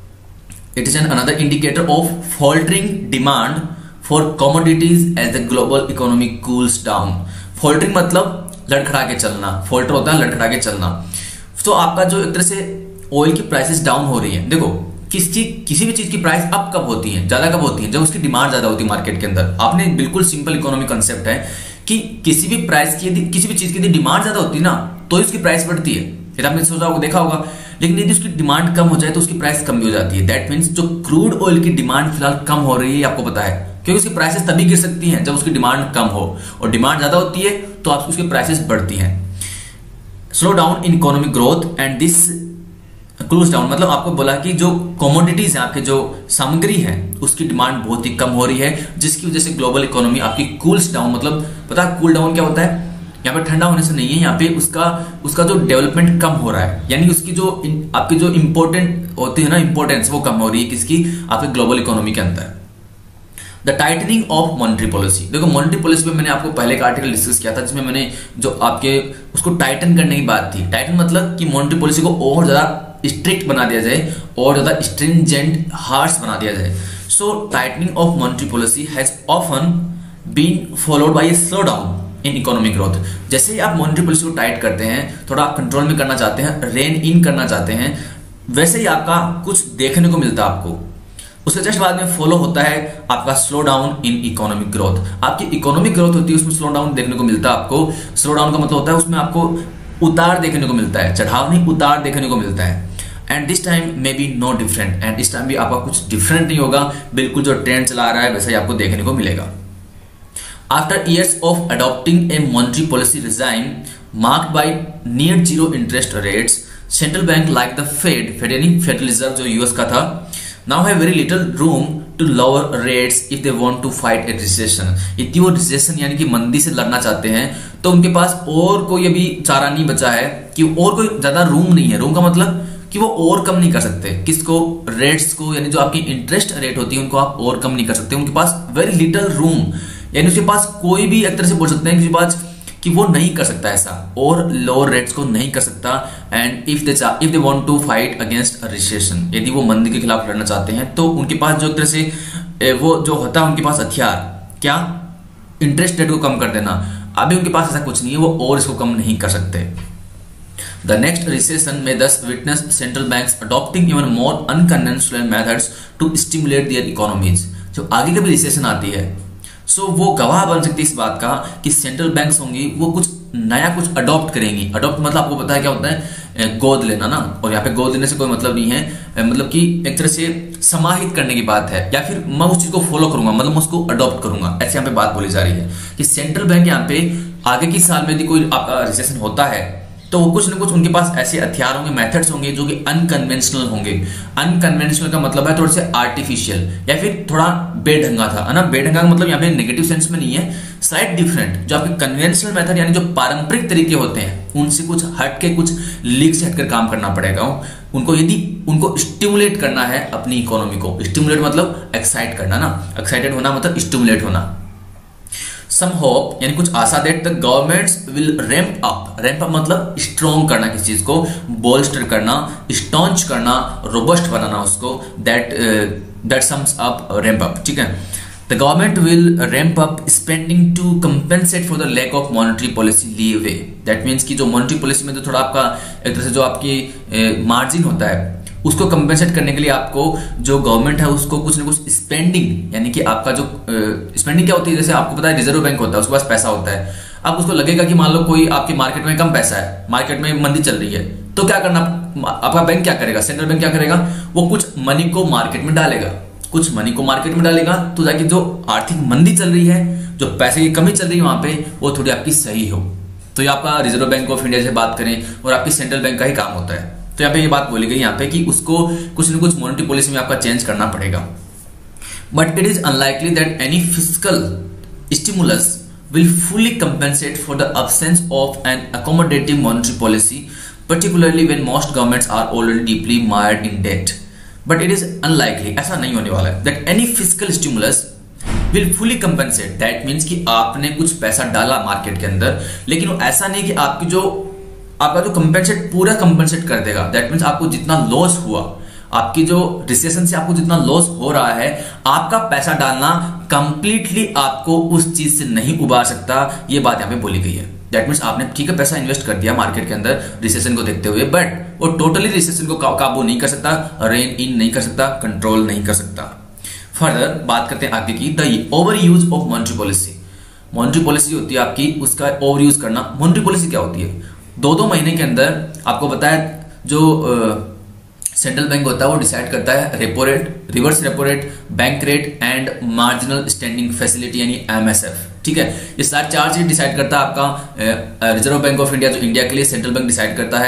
it is an another indicator of faltering demand for commodities as the global economy cools down. Faltering मतलब लड़खड़ा के चलना, फॉल्टर होता है लड़खड़ा के चलना। तो आपका जो एक तरह से ऑयल की प्राइसेस डाउन हो रही है, देखो किसी किसी भी चीज की प्राइस अप कब होती है, ज्यादा कब होती है? जब उसकी डिमांड ज्यादा होती है मार्केट के अंदर। आपने बिल्कुल सिंपल इकोनॉमिक कंसेप्ट है कि किसी भी प्राइस की यदि किसी भी चीज की यदि डिमांड ज्यादा होती है ना, तो इसकी प्राइस बढ़ती है। फिर आपने सोचा होगा, देखा होगा, लेकिन यदि उसकी डिमांड कम हो जाए तो उसकी प्राइस कम भी हो जाती है। दैट मीन्स जो क्रूड ऑयल की डिमांड फिलहाल कम हो रही है, आपको पता है, क्योंकि उसकी प्राइसेस तभी गिर सकती हैं जब उसकी डिमांड कम हो, और डिमांड ज्यादा होती है तो आप उसकी प्राइसेस बढ़ती हैं। Slow down in economic growth and this cools down मतलब आपको बोला कि जो कमोडिटीज है, आपके जो सामग्री है, उसकी डिमांड बहुत ही कम हो रही है, जिसकी वजह से ग्लोबल इकोनॉमी आपकी कूल्स डाउन। मतलब पता है कूल डाउन क्या होता है? यहाँ पे ठंडा होने से नहीं है, यहाँ पे उसका उसका जो डेवलपमेंट कम हो रहा है, यानी उसकी जो आपकी जो इंपॉर्टेंट होती है ना, इंपॉर्टेंस वो कम हो रही है किसकी? आपके ग्लोबल इकोनॉमी के अंदर। The tightening of monetary policy, देखो मॉनेटरी पॉलिसी पे मैंने आपको पहले का आर्टिकल डिस्कस किया था, जिसमें मैंने जो आपके उसको टाइटन करने की बात थी। टाइटन मतलब कि मॉनेटरी पॉलिसी को और ज्यादा स्ट्रिक्ट बना दिया जाए और ज्यादा स्ट्रिंजेंट, हार्श बना दिया जाए। So tightening of monetary policy has often been followed by a slow down in economic growth. जैसे ही आप मॉनेटरी पॉलिसी को टाइट करते हैं, थोड़ा आप कंट्रोल में करना चाहते हैं, रेन इन करना चाहते हैं, वैसे ही आपका कुछ देखने को मिलता है आपको। उसके जस्ट बाद में फॉलो होता है आपका slow down in economic growth. आपकी इकोनॉमिक ग्रोथ होती है, उसमें स्लो डाउन देखने को मिलता है आपको। स्लो डाउन का मतलब होता है उसमें आपको उतार देखने को मिलता है, चढ़ाव नहीं, उतार देखने को मिलता है। And this time may be no different, and इस टाइम भी आपका कुछ डिफरेंट नहीं होगा, बिल्कुल जो ट्रेंड चला रहा है वैसा ही आपको देखने को मिलेगा। After years of adopting a monetary policy regime marked by near zero interest rates, central bank like the Fed, Fed यानी Federal Reserve जो यूएस का था, now have very little room to lower rates if they want to fight a recession। यदि वो recession यानी कि मंदी से लड़ना चाहते हैं तो उनके पास और कोई अभी चारा नहीं बचा है, कि और कोई ज्यादा रूम नहीं है। रूम का मतलब कि वो और कम नहीं कर सकते किसको? रेट्स को, यानी जो आपकी इंटरेस्ट रेट होती है उनको आप और कम नहीं कर सकते। उनके पास वेरी लिटल रूम, यानी उसके पास कोई भी एक तरह से बोल सकते हैं कि पास कि वो नहीं कर सकता ऐसा, और लोअर रेट्स को नहीं कर सकता। And if they if they want to fight against recession, यदि वो मंदी के खिलाफ लड़ना चाहते हैं तो उनके पास जो एक तरह से वो जो होता है उनके पास हथियार, क्या? इंटरेस्ट रेट को कम कर देना। अभी उनके पास ऐसा कुछ नहीं है, वो और इसको कम नहीं कर सकते। The next recession may thus witness central banks adopting even more unconventional methods to stimulate their economies। जो आगे कभी रिसेशन आती है, सो so, वो गवाह बन सकती है इस बात का कि सेंट्रल बैंक्स होंगी वो कुछ नया कुछ अडॉप्ट करेंगी। अडॉप्ट मतलब आपको पता है क्या होता है? गोद लेना ना, और यहाँ पे गोद लेने से कोई मतलब नहीं है, मतलब कि एक तरह से समाहित करने की बात है, या फिर मैं उस चीज को फॉलो करूंगा, मतलब मैं उसको अडॉप्ट करूंगा, ऐसे यहाँ पे बात बोली जा रही है कि सेंट्रल बैंक यहाँ पे आगे की साल में यदि कोई आपका रिसेशन होता है तो वो कुछ ना कुछ उनके पास ऐसे हथियार होंगे, मेथड्स होंगे जो कि अनकन्वेंशनल होंगे। अनकन्वेंशनल का मतलब है थोड़े से आर्टिफिशियल या फिर थोड़ा बेढंगा था, है ना। बेढंगा का मतलब यहाँ पे नेगेटिव सेंस में नहीं है, स्लाइट डिफरेंट। जो आपके कन्वेंशनल मेथड यानी जो पारंपरिक तरीके होते हैं उनसे कुछ हट के, कुछ लीग से हटकर काम करना पड़ेगा उनको, यदि उनको स्टिमुलेट करना है अपनी इकोनॉमी को। स्टिमुलेट मतलब एक्साइट करना ना, एक्साइटेड होना मतलब स्टिमुलेट होना। Some hope यानी कुछ आशा that the governments will ramp up. Ramp up मतलब स्ट्रॉन्ग करना किसी चीज को, बोल्स्टर करना, स्टॉन्च करना, रोबस्ट बनाना उसको। That that sums up ramp up, ठीक है। The government will ramp up spending to compensate for the lack of monetary policy leeway. That means कि जो मॉनेटरी पॉलिसी में तो थोड़ा आपका एक तरह से जो आपकी मार्जिन uh, होता है उसको कंपेंसेट करने के लिए आपको जो गवर्नमेंट है उसको कुछ ना कुछ स्पेंडिंग, यानी कि आपका जो स्पेंडिंग क्या होती है, जैसे आपको पता है रिजर्व बैंक होता है, उसके पास पैसा होता है। अब उसको लगेगा कि मान लो कोई आपके मार्केट में कम पैसा है, मार्केट में मंदी चल रही है, तो क्या करना आपका बैंक क्या करेगा? सेंट्रल बैंक क्या करेगा? वो कुछ मनी को मार्केट में डालेगा, कुछ मनी को मार्केट में डालेगा तो जाके जो आर्थिक मंदी चल रही है, जो पैसे की कमी चल रही है वहां पे, वो थोड़ी आपकी सही हो। तो ये आपका रिजर्व बैंक ऑफ इंडिया से बात करें और आपकी सेंट्रल बैंक का ही काम होता है। तो यहाँ पे ये बात बोली गई यहाँ पे कि उसको कुछ न कुछ मॉनेटरी पॉलिसी में आपका चेंज करना पड़ेगा। But it is unlikely that any fiscal stimulus will fully compensate for the absence of an accommodative monetary policy, particularly when most governments are already deeply mired in debt. But it is unlikely, ऐसा नहीं होने वाला है, that any fiscal stimulus will fully compensate। That means कि आपने कुछ पैसा डाला मार्केट के अंदर, लेकिन वो ऐसा नहीं कि आपकी जो आपका जो कंपेंसेट पूरा कंपेंसेट कर देगा। दैट मीन्स आपको जितना लॉस हुआ, आपकी जो रिसेशन से आपको जितना लॉस हो रहा है, आपका पैसा डालना कंप्लीटली आपको उस चीज से नहीं उबार सकता। ये बात यहाँ पे बोली गई है। दैट मीन्स आपने ठीक है पैसा इन्वेस्ट कर दिया मार्केट के अंदर रिसेशन को देखते हुए, बट वो टोटली रिसेशन को काबू नहीं कर सकता, रेन इन नहीं कर सकता, कंट्रोल नहीं कर सकता। फर्दर बात करते हैं आगे की, the over use of monetary policy. Monetary policy होती है आपकी, उसका ओवर यूज करना। मॉनेटरी पॉलिसी क्या होती है? दो दो महीने के अंदर आपको पता है जो सेंट्रल बैंक होता है वो डिसाइड करता है repo rate, reverse repo rate, bank rate and marginal standing facility यानी एम एस एफ, ठीक है। ये सारे चार चीज डिसाइड करता है आपका रिजर्व बैंक ऑफ इंडिया, जो इंडिया के लिए सेंट्रल बैंक डिसाइड करता है।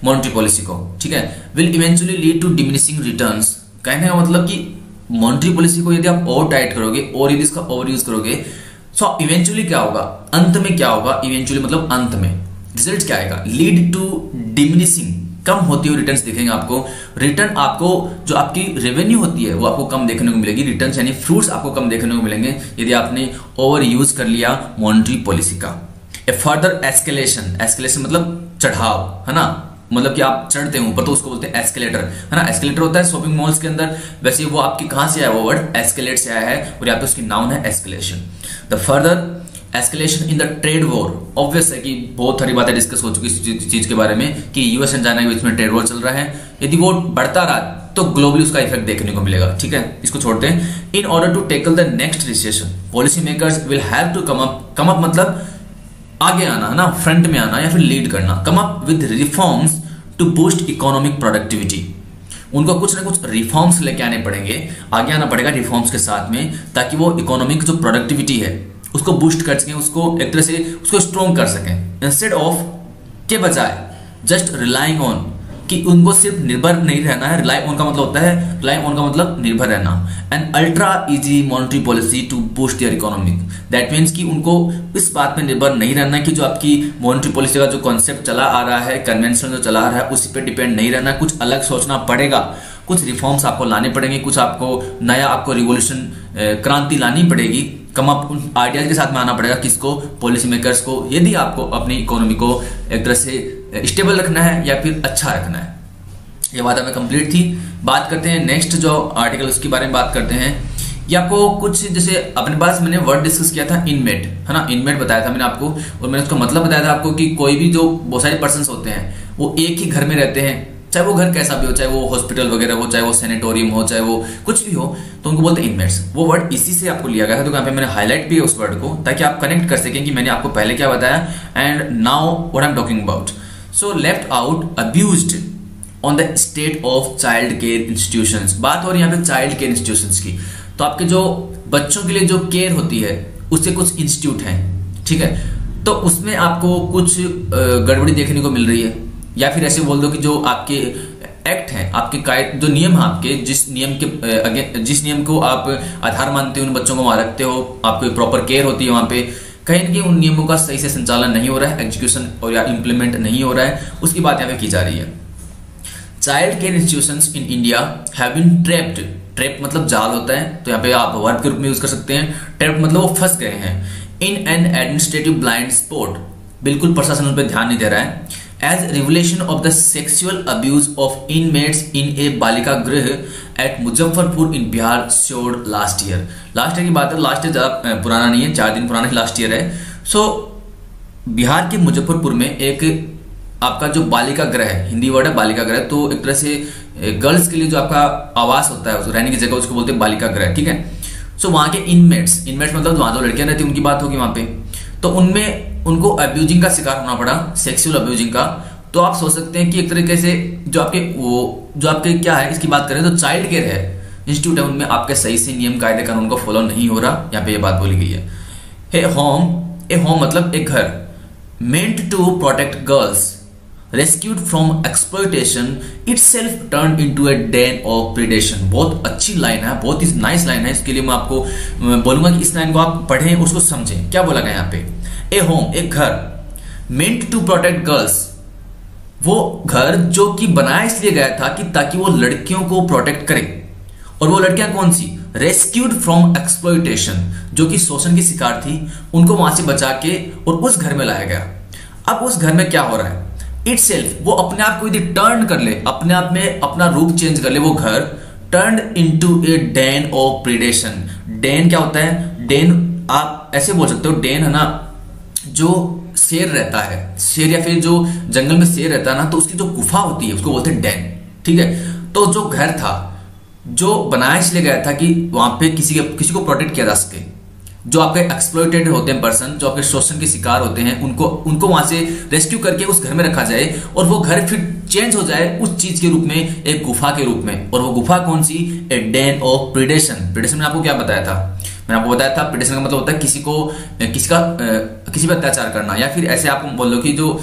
मॉनेटरी पॉलिसी को, ठीक है, will eventually lead to diminishing returns. कहने का मतलब कि मॉनेटरी पॉलिसी को यदि आप ओवर टाइट करोगे और यदि इसका ओवर यूज करोगे, सो इवेंचुअली क्या होगा, अंत में क्या होगा, इवेंचुअली मतलब अंत में रिजल्ट क्या आएगा, लीड टू डिमिनिशिंग, कम होती हुई रिटर्न्स दिखेंगे आपको। रिटर्न आपको जो आपकी रेवेन्यू होती है वो आपको कम देखने को मिलेगी, रिटर्न्स यानी फ्रूट्स आपको कम देखने को मिलेंगे यदि आपने ओवर यूज कर लिया मॉनेटरी पॉलिसी का। ए फर्दर एस्केलेशन, एस्केलेशन मतलब चढ़ाव, है ना, मतलब कि आप चढ़ते हैं ऊपर तो उसको बोलते हैं एस्केलेटर, है ना। एस्केलेटर होता है शॉपिंग मॉल्स के अंदर, वैसे वो आपकी कहां से आया वो वर्ड, एस्केलेट से आया है और यहाँ पे उसकी नाउन है escalation. The further escalation in the trade war, obvious है कि बहुत सारी बातें डिस्कस हो चुकी इस चीज के बारे में कि यूएस एंड चाइना के बीच में ट्रेड वॉर चल रहा है, यदि वो बढ़ता रहा तो ग्लोबली उसका इफेक्ट देखने को मिलेगा, ठीक है, इसको छोड़ते हैं। In order to tackle the next recession, policy makers will have to come up, come up मतलब आगे आना, है ना, फ्रंट में आना या फिर लीड करना, come up with reforms to boost economic productivity. उनको कुछ ना कुछ रिफॉर्म्स लेके आने पड़ेंगे, आगे आना पड़ेगा रिफॉर्म्स के साथ में, ताकि वो इकोनॉमिक जो प्रोडक्टिविटी है उसको बूस्ट कर सकें, उसको एक तरह से उसको स्ट्रॉन्ग कर सकें, इंस्टेड ऑफ के बजाय जस्ट रिलाइंग ऑन, कि उनको सिर्फ निर्भर नहीं रहना है। रिलाई ऑन का मतलब होता है, रिलाई ऑन का मतलब निर्भर रहना। And ultra easy monetary policy to boost their economic, that means कि उनको इस बात में निर्भर नहीं रहना कि जो आपकी मॉनेटरी पॉलिसी का जो कॉन्सेप्ट चला आ रहा है, कन्वेंशन जो चला आ रहा है, उसी पे डिपेंड नहीं रहना, कुछ अलग सोचना पड़ेगा, कुछ रिफॉर्म्स आपको लाने पड़ेंगे, कुछ आपको नया आपको रिवोल्यूशन क्रांति लानी पड़ेगी, कम अप उन आइडियाज के साथ में आना पड़ेगा, किसको, पॉलिसी मेकर्स को, यदि आपको अपनी इकोनॉमी को एक तरह से स्टेबल रखना है या फिर अच्छा रखना है। ये बात हमें कंप्लीट थी। बात करते हैं नेक्स्ट जो आर्टिकल उसके बारे में बात करते हैं। ये आपको कुछ जैसे अपने पास मैंने वर्ड डिस्कस किया था इनमेट, है ना, इनमेट बताया था मैंने आपको, और मैंने उसका मतलब बताया था आपको कि कोई भी जो बहुत सारे पर्सन होते हैं वो एक ही घर में रहते हैं, चाहे वो घर कैसा भी हो, चाहे वो हॉस्पिटल वगैरह हो, चाहे वो सैनिटोरियम हो, चाहे वो कुछ भी हो, तो उनको बोलते हैं इनमेट्स। वो वर्ड इसी से आपको लिया गया है, तो यहाँ पे मैंने हाईलाइट भी है उस वर्ड को, ताकि आप कनेक्ट कर सकें कि मैंने आपको पहले क्या बताया and now what I am talking about. So left out abused on the state of child care institutions. बात हो रही है यहाँ पे चाइल्ड केयर इंस्टीट्यूशंस की, तो आपके जो बच्चों के लिए जो केयर होती है उससे कुछ इंस्टीट्यूट हैं, ठीक है, तो उसमें आपको कुछ गड़बड़ी देखने को मिल रही है, या फिर ऐसे बोल दो कि जो आपके एक्ट हैं, आपके कायद जो नियम है, आपके जिस नियम के अगे जिस नियम को आप आधार मानते हो, उन बच्चों को वहां रखते हो, आपको प्रॉपर केयर होती है वहां पे, कहीं न कहीं उन नियमों का सही से संचालन नहीं हो रहा है, एग्जीक्यूशन और या इम्प्लीमेंट नहीं हो रहा है, उसकी बात यहाँ पे की जा रही है। Child care institutions in India have been trapped, trap मतलब जाल होता है, तो यहाँ पे आप वर्ब के रूप में यूज कर सकते हैं, ट्रैप मतलब वो फंस गए हैं, in an administrative blind spot, बिल्कुल प्रशासन उन पर ध्यान नहीं दे रहा है। As revelation of the sexual abuse of inmates in a balika griha at Muzaffarpur in Bihar showed last year। Last year की बात है, लास्ट ईयर ज्यादा पुराना नहीं है, चार दिन पुराना ही लास्ट ईयर है। सो so, बिहार के मुजफ्फरपुर में एक आपका जो बालिका गृह है, हिंदी वर्ड है बालिका गृह, तो एक तरह से गर्ल्स के लिए जो आपका आवास होता है, रहने की जगह, उसको बोलते हैं बालिका गृह, ठीक है। सो so, वहां के इनमेट्स, इनमेट्स मतलब वहां जो लड़कियां रहती है उनकी बात होगी वहां पे, तो उनमें उनको अब्यूजिंग का शिकार होना पड़ा, सेक्सुअल अब्यूजिंग का। तो आप सोच सकते हैं कि एक तरीके से जो आपके वो जो आपके क्या है, इसकी बात करें तो चाइल्ड केयर है इंस्टीट्यूट है, उनमें आपके सही से नियम कायदे कानून को फॉलो नहीं हो रहा, यहाँ पे ये बात बोली गई है। ए होम, ए होम मतलब एक घर, meant to protect girls rescued from exploitation itself turned into a den of predation. बहुत अच्छी लाइन है, बहुत ही नाइस लाइन है, इसके लिए मैं आपको बोलूंगा कि इस लाइन को आप पढ़ें, उसको समझें। क्या बोला गया यहाँ पे, ए होम एक घर, मेंट टू प्रोटेक्ट गर्ल्स, वो घर जो कि बनाया इसलिए गया था कि ताकि वो लड़कियों को प्रोटेक्ट करे, और वो लड़कियां कौन सी, रेस्क्यूड फ्रॉम एक्सप्लॉयटेशन, जो कि शोषण की शिकार थी, उनको वहां से बचा के और उस घर में लाया गया। अब उस घर में क्या हो रहा है, इटसेल्फ वो अपने आप को यदि टर्न कर ले, अपने आप में अपना रूप चेंज कर ले, वो घर turned into a den of predation. Den क्या होता है, डेन आप ऐसे बोल सकते हो, डेन है ना जो शेर रहता है, शेर या फिर जो जंगल में शेर रहता है ना, तो उसकी जो गुफा होती है उसको बोलते हैं डेन, ठीक है। तो जो घर था जो बनाया इसलिए गया था कि वहां पे किसी किसी को प्रोटेक्ट किया जा सके, जो आपके एक्सप्लॉयटेड होते हैं पर्सन, जो आपके शोषण के शिकार होते हैं, उनको उनको वहां से रेस्क्यू करके उस घर में रखा जाए, और वो घर फिर चेंज हो जाए उस चीज के रूप में, एक गुफा के रूप में। और वो गुफा कौन सी, a den of predation. Predation में आपको क्या बताया था, मैंने आपको बताया था प्रीडेशन का मतलब होता है किसी को किसी का किसी पर अत्याचार करना, या फिर ऐसे आप बोल लो कि जो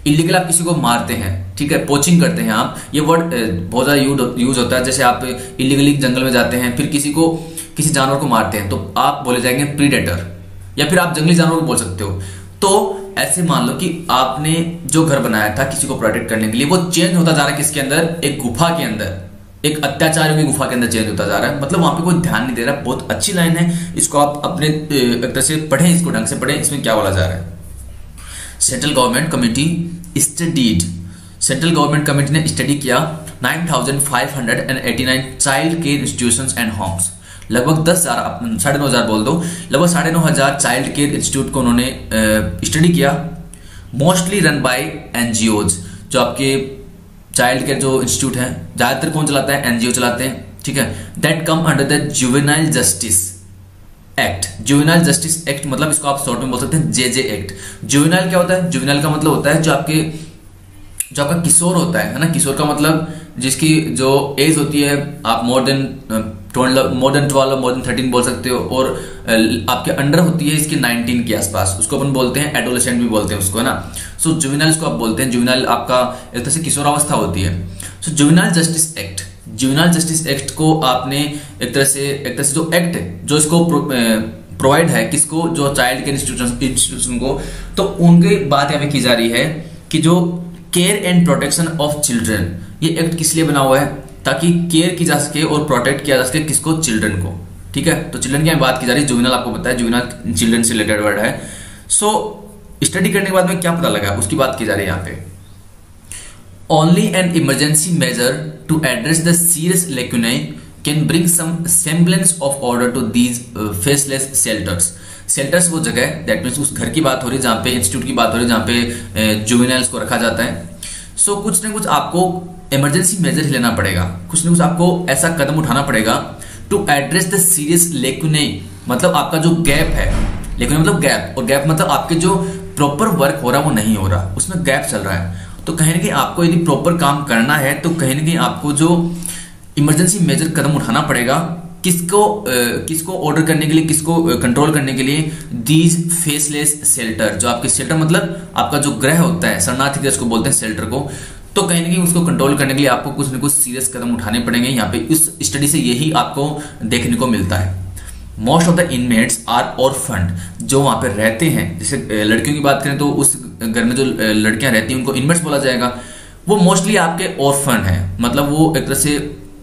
इलीगल आप किसी को मारते हैं, ठीक है, पोचिंग करते हैं आप, ये वर्ड बहुत ज्यादा यूज होता है। जैसे आप इलीगली जंगल में जाते हैं फिर किसी को किसी जानवर को मारते हैं तो आप बोले जाएंगे प्रीडेटर, या फिर आप जंगली जानवर को बोल सकते हो। तो ऐसे मान लो कि आपने जो घर बनाया था किसी को प्रोटेक्ट करने के लिए, वो चेंज होता जा रहा है किसके अंदर, एक गुफा के अंदर, एक अत्याचारियों की गुफा के अंदर चेंज होता जा रहा है। मतलब वहां पे कोई ध्यान नहीं दे रहा। बहुत अच्छी लाइन है, इसको आप अपने एक तरह से पढ़ें, इसको ढंग से पढ़ें, इसमें क्या बोला जा रहा है। Central government committee studied, central government committee ने स्टडी किया nine thousand five hundred eighty nine child care institutions and homes, लगभग दस हजार साढ़े नौ हजार बोल दो, लगभग साढ़े नौ हजार चाइल्ड केयर इंस्टीट्यूट को उन्होंने स्टडी किया। मोस्टली रन बाय एनजीओज, जो आपके चाइल्ड केयर जो इंस्टीट्यूट है ज्यादातर कौन चलाता है, एनजीओ चलाते हैं, ठीक है। That come under the juvenile justice act, juvenile justice act मतलब इसको आप शॉर्ट में बोल सकते हैं जेजे एक्ट। जुवेनाइल क्या होता है, जुवेनाइल का मतलब होता है जो आपके जो आपका किशोर होता है, है ना। किशोर का मतलब जिसकी जो एज होती है आप more than more than twelve more than thirteen बोल सकते हो, और आपके अंडर होती है इसके नाइनटीन के आसपास, उसको अपन बोलते हैं एडोलेसेंट भी बोलते हैं उसको, है ना। सो जुवेनाइल इसको आप बोलते हैं, जुवेनाइल आपका एक तरह से किशोरावस्था होती है। So juvenile justice act, juvenile justice act को आपने एक तरह से एक तरह से जो एक्ट जो इसको प्रोवाइड है किसको, जो चाइल्ड केयर इंस्टीट्यूशन को, तो उनकी बात यहाँ पे की जा रही है कि जो care and protection of children, ये एक्ट किस लिए बना हुआ है, ताकि केयर की जा सके और प्रोटेक्ट किया जा सके किसको, चिल्ड्रन को, ठीक है। तो चिल्ड्रन की बात की जा रही है, जुवेनाइल आपको पता है, जुवेनाइल चिल्ड्रन से रिलेटेड वर्ड है। सो स्टडी करने के बाद में क्या पता लगा उसकी बात की जा रही है यहाँ पे। Only an emergency measure to address the serious lacunae can bring some semblance of order to these faceless shelters. Shelters वो जगह, दैट मीन्स उस घर की बात हो रही है जहाँ पे इंस्टीट्यूट की बात हो रही है जहाँ पे जुवेनाइल्स को रखा जाता है। सो so, कुछ ना कुछ आपको इमरजेंसी मेजर ही लेना पड़ेगा, कुछ ना कुछ आपको ऐसा कदम उठाना पड़ेगा to address the serious lacunae, मतलब आपका जो गैप है, लेकिन मतलब गैप, और गैप मतलब आपके जो प्रॉपर वर्क हो रहा है वो नहीं हो रहा, उसमें गैप चल रहा है। तो कहीं ना कहीं आपको यदि प्रॉपर काम करना है तो कहीं ना कहीं आपको जो इमरजेंसी मेजर कदम उठाना पड़ेगा, किसको किसको ऑर्डर करने के लिए, किसको कंट्रोल करने के लिए, दीज फेसलेस शेल्टर, जो आपके शेल्टर मतलब आपका जो ग्रह होता है, शरणार्थी गृह इसको बोलते हैं शेल्टर को, तो कहीं ना कहीं उसको कंट्रोल करने के लिए आपको कुछ ना कुछ सीरियस कदम उठाने पड़ेंगे। यहाँ पे इस स्टडी से यही आपको देखने को मिलता है। Most of the inmates are orphaned, जो वहां पे रहते हैं, जैसे लड़कियों की बात करें तो उस घर में जो लड़कियां रहती हैं उनको इनमेट्स बोला जाएगा, वो मोस्टली आपके ऑर्फन है, मतलब वो एक तरह से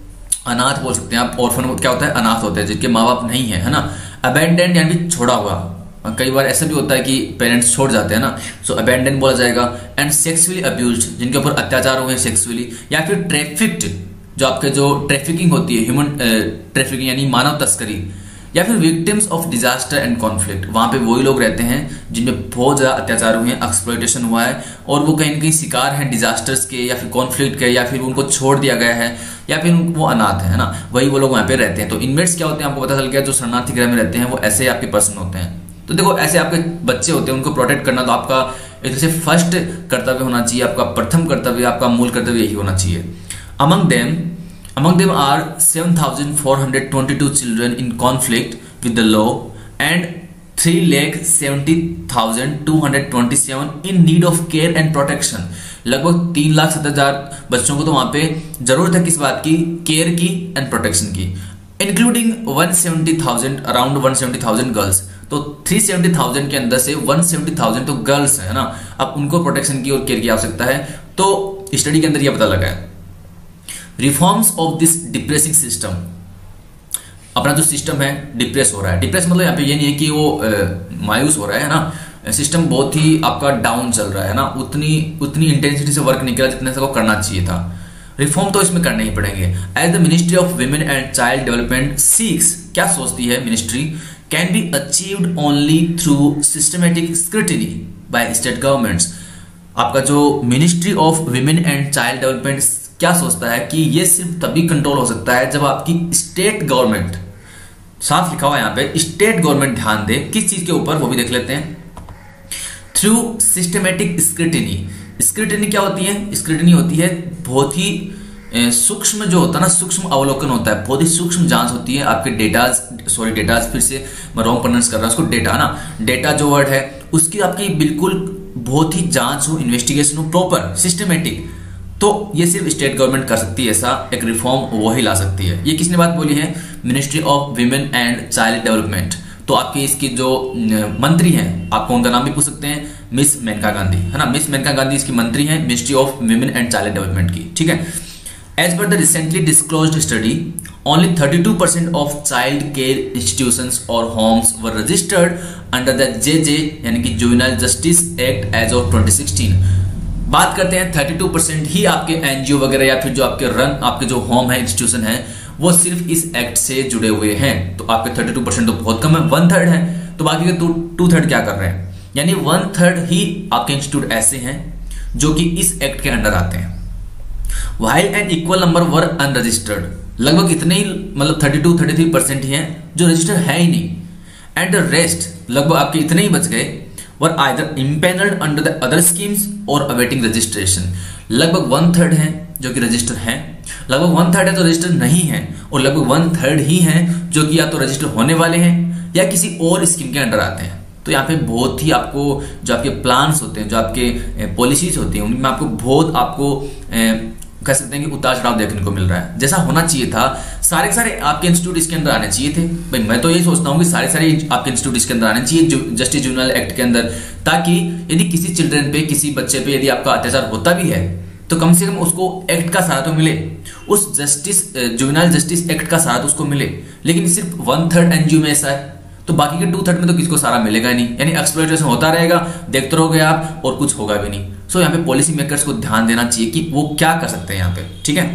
अनाथ बोल सकते हैं आप। ऑर्फन क्या होता है, अनाथ होते हैं जिनके माँ बाप नहीं है, है ना। अबेंडेंड यानी छोड़ा हुआ, कई बार ऐसा भी होता है कि पेरेंट्स छोड़ जाते हैं ना, सो अबेंडेंड बोला जाएगा। एंड सेक्सुअली अब्यूज्ड, जिनके ऊपर अत्याचार हुए सेक्सुअली, या फिर ट्रैफिक्ड, जो आपके जो ट्रैफिकिंग होती है, ह्यूमन ट्रैफिकिंग यानी मानव तस्करी, या फिर victims of disaster and conflict, वहां पे वही लोग रहते हैं जिनमें बहुत ज्यादा अत्याचार हुए हैं, एक्सप्लॉयटेशन हुआ है, और वो कहीं ना कहीं शिकार हैं डिजास्टर्स के, या फिर कॉन्फ्लिक्ट के, या फिर उनको छोड़ दिया गया है, या फिर वो अनाथ है ना, वही वो लोग वहां पे रहते हैं। तो इनमेट्स क्या होते हैं आपको पता चल गया, जो शरणार्थी गृह में रहते हैं वो ऐसे आपके पर्सन होते हैं। तो देखो ऐसे आपके बच्चे होते हैं, उनको प्रोटेक्ट करना तो आपका एक तरह से फर्स्ट कर्तव्य होना चाहिए, आपका प्रथम कर्तव्य, आपका मूल कर्तव्य यही होना चाहिए। Among them Among them are seven thousand four hundred twenty-two children in conflict with the law and three lakh seventy thousand two hundred twenty-seven in need of care and protection. लगभग तीन लाख सत्तर हजार बच्चों को तो वहां पे जरूरत है किस बात की, केयर की एंड प्रोटेक्शन की, including one hundred seventy thousand around one hundred seventy thousand girls. तो three hundred seventy thousand के अंदर से one hundred seventy thousand तो गर्ल्स है ना, अब उनको प्रोटेक्शन की और केयर की आवश्यकता है। तो स्टडी के अंदर यह पता लगा है। Reforms of this depressing system, अपना जो सिस्टम है डिप्रेस हो रहा है। डिप्रेस मतलब यहाँ पे ये नहीं है कि वो आ, मायूस हो रहा है ना, सिस्टम बहुत ही आपका डाउन चल रहा है ना, उतनी उतनी इंटेंसिटी से वर्क नहीं कर रहा जितने से वो करना चाहिए था। रिफॉर्म तो इसमें करने ही पड़ेंगे। As the ministry of women and child development seeks, क्या सोचती है ministry, can be achieved only through systematic scrutiny by state governments. आपका जो ministry of women and child development क्या सोचता है कि ये सिर्फ तभी कंट्रोल हो सकता है जब आपकी स्टेट गवर्नमेंट, साफ लिखा हुआ यहाँ पे, स्टेट गवर्नमेंट ध्यान दे किस चीज के ऊपर, वो भी देख लेते हैं। Through systematic scrutiny. स्क्रूटिनी क्या होती है, स्क्रूटिनी होती है बहुत ही सूक्ष्म, जो होता है ना सूक्ष्म अवलोकन होता है, बहुत ही सूक्ष्म जांच होती है आपके डेटाज, सॉरी डेटाज फिर से मैं रॉन्ग प्रोनाउंस कर रहा हूं उसको, डेटा ना, डेटा जो वर्ड है उसकी आपकी बिल्कुल बहुत ही जांच हो, इन्वेस्टिगेशन हो, प्रॉपर सिस्टमेटिक, तो ये सिर्फ स्टेट गवर्नमेंट कर सकती है। ऐसा एक रिफॉर्म वो ही ला सकती है। ये किसने बात बोली है? Ministry of women and child development. तो आपकी इसकी जो मंत्री हैं, आपको उनका नाम भी पूछ सकते हैं, मिस मेनका गांधी, है ना। मिस मेनका गांधी इसकी मंत्री हैं ministry of women and child development की, ठीक है। As per the recently disclosed study, only thirty two percent of child care institutions और homes were registered under the J J यानी कि juvenile justice act as of twenty sixteen. बात करते हैं थर्टी टू परसेंट ही आपके एनजीओ वगैरह या फिर जो आपके रन आपके जो होम है, इंस्टीट्यूशन है, वो सिर्फ इस एक्ट से जुड़े हुए हैं। तो आपके थर्टी टू परसेंट तो बहुत कम है, वन थर्ड है। तो बाकी के टू टू थर्ड क्या कर रहे हैं? यानी वन थर्ड ही आपके इंस्टीट्यूट ऐसे हैं जो कि इस एक्ट के अंडर आते हैं। While an equal number were unregistered, लगभग इतने ही, मतलब thirty two thirty three percent ही हैं जो रजिस्टर्ड है ही नहीं। एंड द रेस्ट, लगभग आपके इतने ही बच गए, were either empanelled under the other schemes और अवेटिंग रजिस्ट्रेशन। लगभग वन थर्ड है जो कि रजिस्टर हैं, लगभग वन थर्ड है तो रजिस्टर नहीं है, और लगभग वन थर्ड ही हैं जो कि या तो रजिस्टर होने वाले हैं या किसी और स्कीम के अंडर आते हैं। तो यहाँ पे बहुत ही आपको जो आपके प्लान्स होते हैं, जो आपके पॉलिसीज होती हैं, उनमें आपको बहुत आपको ए, कह सकते हैं कि उतार चढ़ाव देखने को मिल रहा है। जैसा होना चाहिए था, सारे के सारे आपके इंस्टीट्यूट इसके अंदर आने चाहिए थे। भाई मैं तो यही सोचता हूँ कि सारे सारे आपके इंस्टीट्यूट इसके अंदर आने चाहिए जस्टिस जुवेनाइल एक्ट के अंदर, ताकि यदि किसी चिल्ड्रन पे, किसी बच्चे पे यदि आपका अत्याचार होता भी है तो कम से कम उसको एक्ट का सहारा तो मिले, उस जस्टिस जुवेनाइल जस्टिस एक्ट का सहारा तो उसको मिले। लेकिन सिर्फ वन थर्ड एनजीओ में ऐसा है, तो बाकी के टू थर्ड में तो किसी को सहारा मिलेगा नहीं। यानी एक्सप्लॉइटेशन होता रहेगा, देखते रहोगे आप, और कुछ होगा भी नहीं। सो so, यहाँ पे पॉलिसी मेकर्स को ध्यान देना चाहिए कि वो क्या कर सकते हैं यहाँ पे, ठीक है।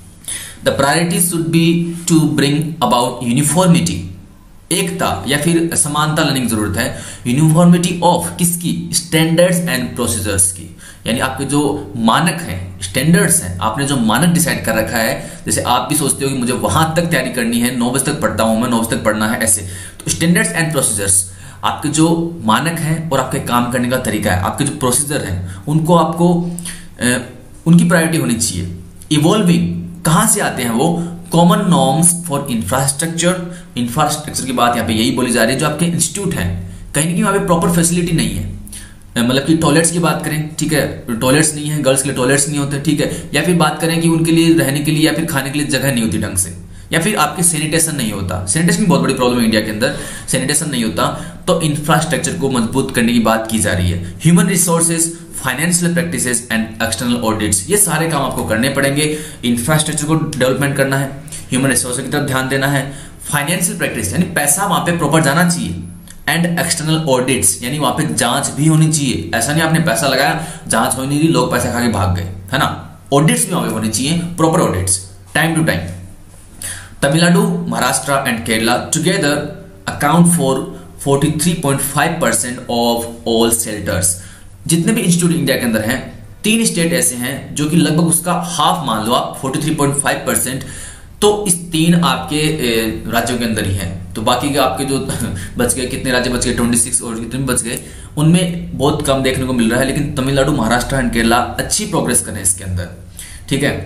The priority should be to bring about uniformity, एकता या फिर समानता लाने की जरूरत है। यूनिफॉर्मिटी ऑफ किसकी? स्टैंडर्ड्स एंड प्रोसीजर्स की। यानी आपके जो मानक हैं, स्टैंडर्ड्स हैं, आपने जो मानक डिसाइड कर रखा है, जैसे आप भी सोचते हो कि मुझे वहां तक तैयारी करनी है, नौ बजे तक पढ़ता हूं मैं, नौ बजे तक पढ़ना है, ऐसे। तो स्टैंडर्ड्स एंड प्रोसीजर्स, आपके जो मानक हैं और आपके काम करने का तरीका है, आपके जो प्रोसीजर हैं, उनको आपको ए, उनकी प्रायोरिटी होनी चाहिए। इवॉल्विंग, कहां से आते हैं वो? Common norms for infrastructure. Infrastructure की बात यहाँ पे यही बोली जा रही है, जो आपके इंस्टीट्यूट हैं, कहीं ना कहीं वहां पे प्रॉपर फैसिलिटी नहीं है। मतलब कि टॉयलेट्स की बात करें, ठीक है, टॉयलेट्स नहीं है, गर्ल्स के लिए टॉयलेट्स नहीं होते, ठीक है, या फिर बात करें कि उनके लिए रहने के लिए या फिर खाने के लिए जगह नहीं होती ढंग से, या फिर आपके सैनिटेशन नहीं होता। सैनिटेशन की बहुत बड़ी प्रॉब्लम है इंडिया के अंदर, सैनिटेशन नहीं होता। तो इंफ्रास्ट्रक्चर को मजबूत करने की बात की जा रही है। Human resources, financial practices and external audits, ये सारे काम आपको करने पड़ेंगे। इंफ्रास्ट्रक्चर को डेवलपमेंट करना है, ह्यूमन रिसोर्सेज की तरफ ध्यान देना है, फाइनेंशियल प्रैक्टिस यानी पैसा वहां पे प्रॉपर जाना चाहिए, एंड एक्सटर्नल ऑडिट्स यानी वहां पे जांच भी होनी चाहिए। ऐसा नहीं आपने पैसा लगाया, जांच हो नहीं रही, लोग पैसा खा के भाग गए, है ना। ऑडिट्स भी वहां पे होनी चाहिए, proper audits, time to time. Tamil Nadu, Maharashtra and Kerala together account for forty three point five percent of all shelters. जितने भी इंस्टीट्यूट इंडिया के अंदर हैं, तीन स्टेट ऐसे हैं जो कि लगभग उसका हाफ मान लो आप, forty three point five percent. तो इस तीन आपके राज्यों के अंदर ही हैं। तो बाकी के आपके जो बच गए, कितने राज्य बच गए, छब्बीस और कितने बच गए, उनमें बहुत कम देखने को मिल रहा है। लेकिन तमिलनाडु, महाराष्ट्र एंड केरला अच्छी प्रोग्रेस करें इसके अंदर, ठीक है।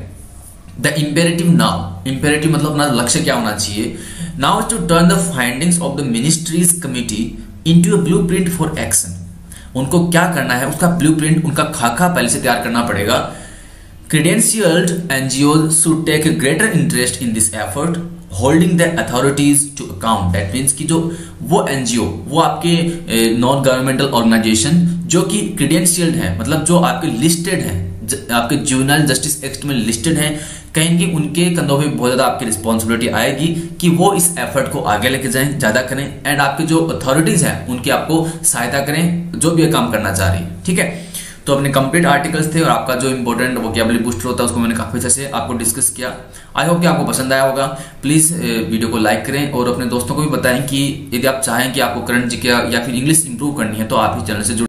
द इम्पेरेटिव नाउ, इम्पेरेटिव मतलब अपना लक्ष्य क्या होना चाहिए? Now is to turn the findings of the ministry's committee into a blueprint for action. उनको क्या करना है, उसका ब्लूप्रिंट, उनका खाका पहले से तैयार करना पड़ेगा। Credentialed N G Os should take a greater interest in this effort, holding the authorities to account. That means कि जो वो N G O, वो आपके नॉन गवर्नमेंटल ऑर्गेनाइजेशन जो कि क्रीडेंशियल्ड है, मतलब जो आपके लिस्टेड हैं, आपके जुवेनाइल जस्टिस एक्ट में लिस्टेड हैं, कहीं कि उनके कंधों पे बहुत ज्यादा आपकी रिस्पॉन्सिबिलिटी आएगी कि वो इस एफर्ट को आगे लेके जाएं, ज्यादा करें, एंड आपके जो अथॉरिटीज हैं उनकी आपको सहायता करें जो भी काम करना चाह रही है, ठीक है। तो अपने कंप्लीट आर्टिकल्स थे और आपका जो इंपॉर्टेंट वोकैबुलरी बूस्टर होता है उसको मैंने काफी अच्छे से आपको डिस्कस किया। आई होप कि आपको पसंद आया होगा। प्लीज वीडियो को लाइक करें और अपने दोस्तों को भी बताएं कि यदि आप चाहें कि आपको करंट जीके या फिर इंग्लिश इंप्रूव करनी है तो आप इस चैनल से जुड़